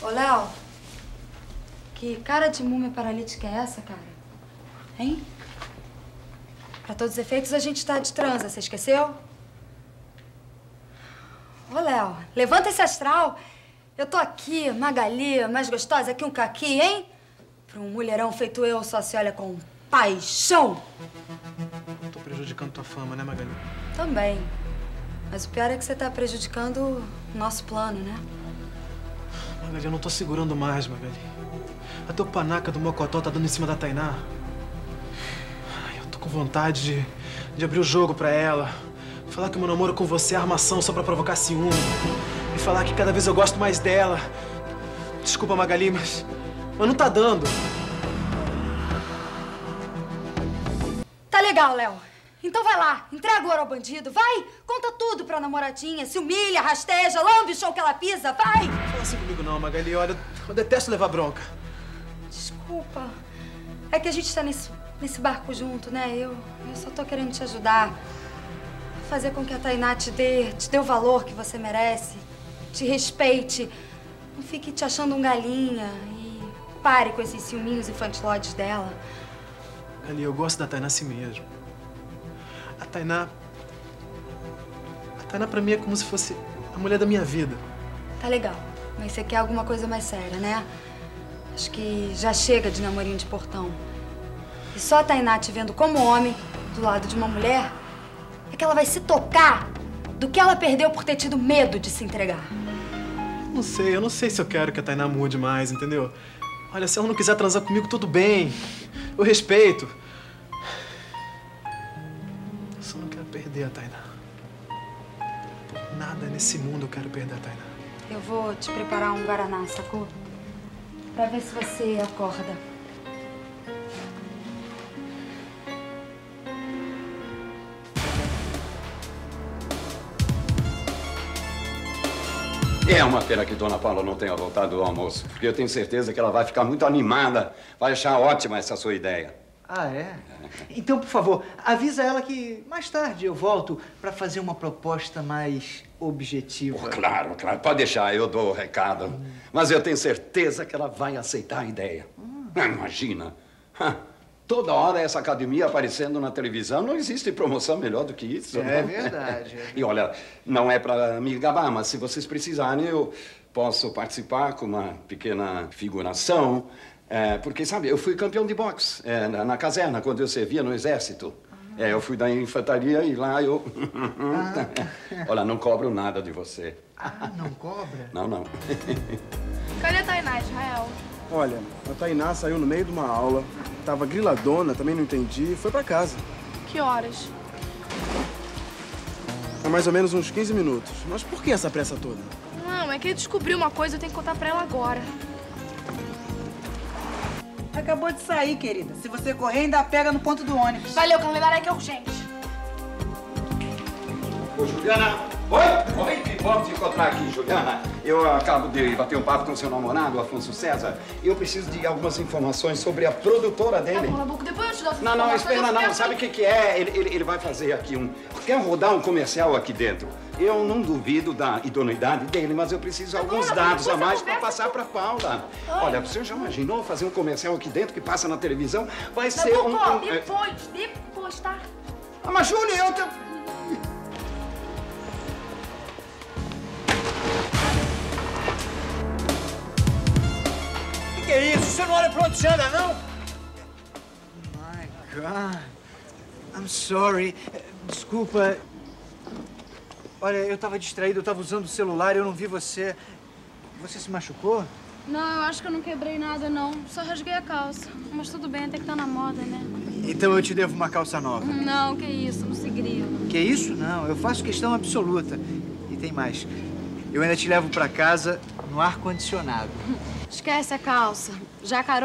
Ô, Léo, que cara de múmia paralítica é essa, cara? Hein? Pra todos os efeitos, a gente tá de transa, você esqueceu? Ô, Léo, levanta esse astral. Eu tô aqui, Magali, mais gostosa que um caqui, hein? Pra um mulherão feito eu, só se olha com paixão. Tô prejudicando tua fama, né, Magali? Também. Mas o pior é que você tá prejudicando o nosso plano, né? Magali, eu não tô segurando mais, Magali. Até o panaca do Mocotó tá dando em cima da Tainá. Ai, eu tô com vontade de abrir o jogo pra ela. Falar que o meu namoro com você é armação só pra provocar ciúme. E falar que cada vez eu gosto mais dela. Desculpa, Magali, mas não tá dando. Tá legal, Léo. Então vai lá, entrega o ouro ao bandido, vai! Conta tudo pra namoradinha, se humilha, rasteja, lambe o chão que ela pisa, vai! Não fala assim comigo não, Magali. Olha, eu detesto levar bronca. Desculpa. É que a gente tá nesse barco junto, né? Eu só tô querendo te ajudar. Fazer com que a Tainá te dê o valor que você merece. Te respeite. Não fique te achando um galinha. E pare com esses ciúminhos infantilóides dela. Magali, eu gosto da Tainá assim mesmo. A Tainá pra mim é como se fosse a mulher da minha vida. Tá legal. Mas você quer alguma coisa mais séria, né? Acho que já chega de namorinho de portão. E só a Tainá te vendo como homem, do lado de uma mulher, é que ela vai se tocar do que ela perdeu por ter tido medo de se entregar. Eu não sei se eu quero que a Tainá mude mais, entendeu? Olha, se ela não quiser transar comigo, tudo bem. Eu respeito. Eu só não quero perder a Tainá. Por nada nesse mundo eu quero perder a Tainá. Eu vou te preparar um guaraná, sacou? Pra ver se você acorda. É uma pena que Dona Paula não tenha voltado do almoço, porque eu tenho certeza que ela vai ficar muito animada, vai achar ótima essa sua ideia. Ah, é? Então, por favor, avisa ela que mais tarde eu volto para fazer uma proposta mais objetiva. Oh, claro, pode deixar, eu dou o recado. Mas eu tenho certeza que ela vai aceitar a ideia. Imagina, toda hora essa academia aparecendo na televisão, não existe promoção melhor do que isso. É verdade. E olha, não é para me gabar, mas se vocês precisarem, eu posso participar com uma pequena figuração. Porque, sabe, eu fui campeão de boxe na caserna, quando eu servia no exército. Eu fui da infantaria e lá eu... Olha, não cobro nada de você. Ah, não cobra? Não. Cadê a Tainá, Israel? Olha, a Tainá saiu no meio de uma aula, tava griladona, também não entendi, e foi pra casa. Que horas? Há mais ou menos uns 15 minutos. Mas por que essa pressa toda? Não, é que ele descobriu uma coisa e eu tenho que contar pra ela agora. Acabou de sair, querida. Se você correr, ainda pega no ponto do ônibus. Valeu, Carmelada, que é urgente. Ô, Juliana! Oi, que bom te encontrar aqui, Juliana. Eu acabo de bater um papo com seu namorado, Afonso César, e eu preciso de algumas informações sobre a produtora dele. Tá bom, Nabuco, depois eu te dou essa Não, informação. espera, não. Sabe o que é? Ele vai fazer aqui quer rodar um comercial aqui dentro. Eu não duvido da idoneidade dele, mas eu preciso de alguns dados a mais para passar para Paula. Olha, você já imaginou fazer um comercial aqui dentro que passa na televisão? Vai ser Depois, tá? Mas, Júlia, eu... Que é isso? Você não olha pra onde você anda, não? My God. I'm sorry. Desculpa. Olha, eu tava distraído, eu tava usando o celular, eu não vi você. Você se machucou? Não, eu acho que eu não quebrei nada, não. Só rasguei a calça. Mas tudo bem, até que tá na moda, né? Então eu te devo uma calça nova. Não, que isso, não se grila. Que isso? Não, eu faço questão absoluta. E tem mais. Eu ainda te levo pra casa no ar-condicionado. Esquece a calça. Já a carona